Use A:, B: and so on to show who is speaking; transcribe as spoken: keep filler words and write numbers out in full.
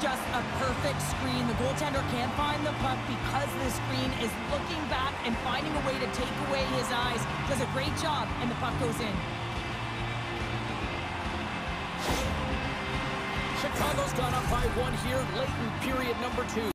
A: just a perfect screen. The goaltender can't find the puck because the screen is looking back and finding a way to take away his eyes. Does a great job, and the puck goes in.
B: Chicago's gone up by one here late in period number two.